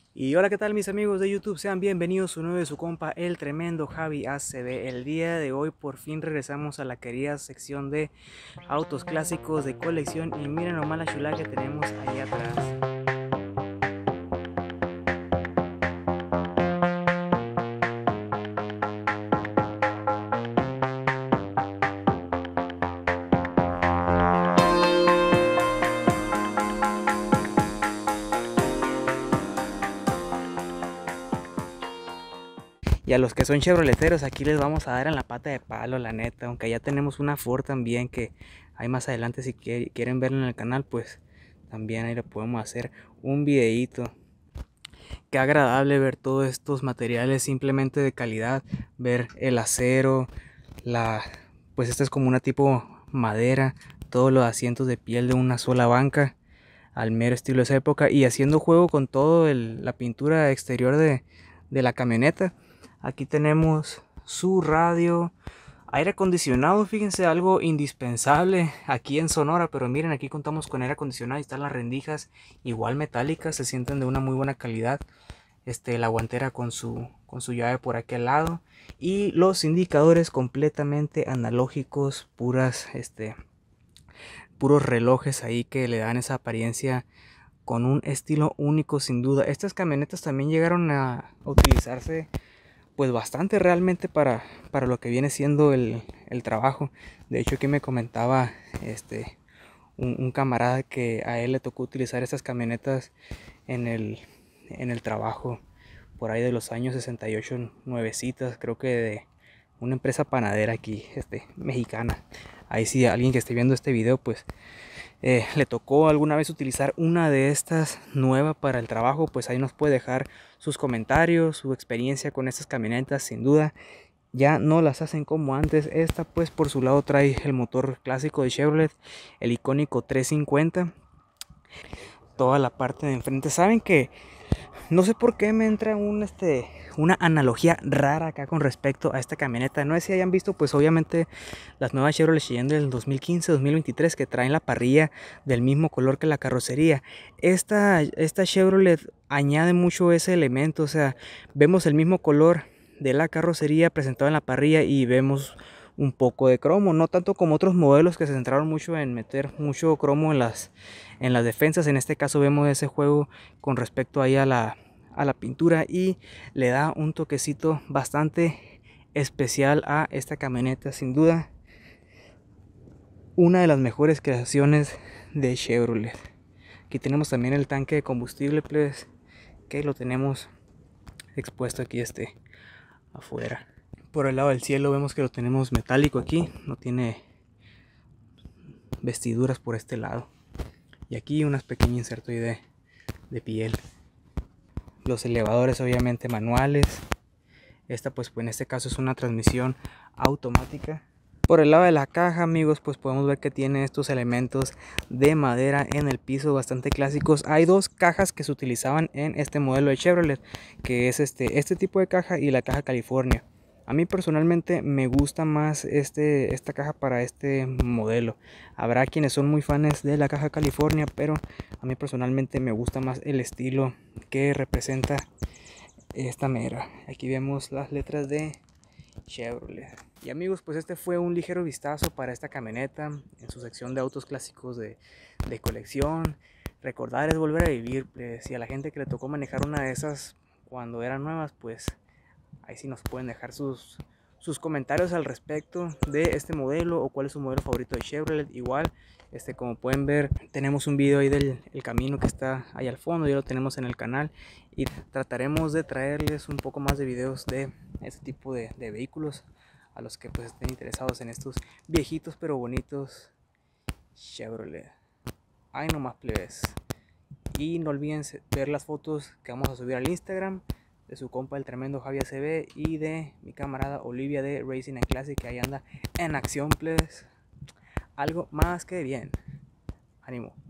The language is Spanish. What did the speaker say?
Y hola, ¿qué tal mis amigos de YouTube? Sean bienvenidos a uno de su compa, el tremendo Javi ACB. El día de hoy por fin regresamos a la querida sección de autos clásicos de colección y miren nomás la chulada que tenemos ahí atrás. Y a los que son chevroleteros, aquí les vamos a dar en la pata de palo, la neta. Aunque ya tenemos una Ford también que hay más adelante, si quieren verla en el canal, pues también ahí le podemos hacer un videíto. Qué agradable ver todos estos materiales simplemente de calidad, ver el acero, pues esta es como una tipo madera, todos los asientos de piel de una sola banca, al mero estilo de esa época, y haciendo juego con todo la pintura exterior de la camioneta. Aquí tenemos su radio, aire acondicionado, fíjense, algo indispensable aquí en Sonora, pero miren, aquí contamos con aire acondicionado y están las rendijas igual metálicas, se sienten de una muy buena calidad. La guantera con su llave por aquel lado y los indicadores completamente analógicos, puros relojes ahí que le dan esa apariencia con un estilo único sin duda. Estas camionetas también llegaron a utilizarse pues bastante realmente para lo que viene siendo el trabajo. De hecho aquí me comentaba un camarada que a él le tocó utilizar estas camionetas en el trabajo por ahí de los años 68, nuevecitas, creo que de una empresa panadera aquí, mexicana. Ahí sí, alguien que esté viendo este video, pues le tocó alguna vez utilizar una de estas nueva para el trabajo, pues ahí nos puede dejar sus comentarios, su experiencia con estas camionetas, sin duda. Ya no las hacen como antes. Esta pues por su lado trae el motor clásico de Chevrolet, el icónico 350. Toda la parte de enfrente. Saben que no sé por qué me entra una analogía rara acá con respecto a esta camioneta. No sé si hayan visto, pues obviamente las nuevas Chevrolet Cheyenne del 2015-2023 que traen la parrilla del mismo color que la carrocería. Esta Chevrolet añade mucho ese elemento, o sea, vemos el mismo color de la carrocería presentado en la parrilla y vemos un poco de cromo, no tanto como otros modelos que se centraron mucho en meter mucho cromo en las defensas. En este caso vemos ese juego con respecto ahí a la pintura y le da un toquecito bastante especial a esta camioneta, sin duda una de las mejores creaciones de Chevrolet. Aquí tenemos también el tanque de combustible, pues, que lo tenemos expuesto aquí afuera. Por el lado del cielo vemos que lo tenemos metálico aquí, no tiene vestiduras por este lado. Y aquí unas pequeñas insertos de piel. Los elevadores obviamente manuales. Esta pues en este caso es una transmisión automática. Por el lado de la caja, amigos, pues podemos ver que tiene estos elementos de madera en el piso bastante clásicos. Hay dos cajas que se utilizaban en este modelo de Chevrolet, que es este tipo de caja y la caja California. A mí personalmente me gusta más esta caja para este modelo. Habrá quienes son muy fans de la caja California, pero a mí personalmente me gusta más el estilo que representa esta mera. Aquí vemos las letras de Chevrolet. Y amigos, pues este fue un ligero vistazo para esta camioneta en su sección de autos clásicos de colección. Recordar es volver a vivir, pues, y a la gente que le tocó manejar una de esas cuando eran nuevas, pues ahí sí nos pueden dejar sus comentarios al respecto de este modelo o cuál es su modelo favorito de Chevrolet. Igual, como pueden ver, tenemos un video ahí del el camino que está ahí al fondo, ya lo tenemos en el canal y trataremos de traerles un poco más de videos de este tipo de vehículos a los que pues estén interesados en estos viejitos pero bonitos Chevrolet. Ahí nomás, plebes. Y no olviden ver las fotos que vamos a subir al Instagram de su compa el tremendo Javi ACB y de mi camarada Olivia de Racing and Classic, que ahí anda en acción, plebes. Algo más que bien. Ánimo.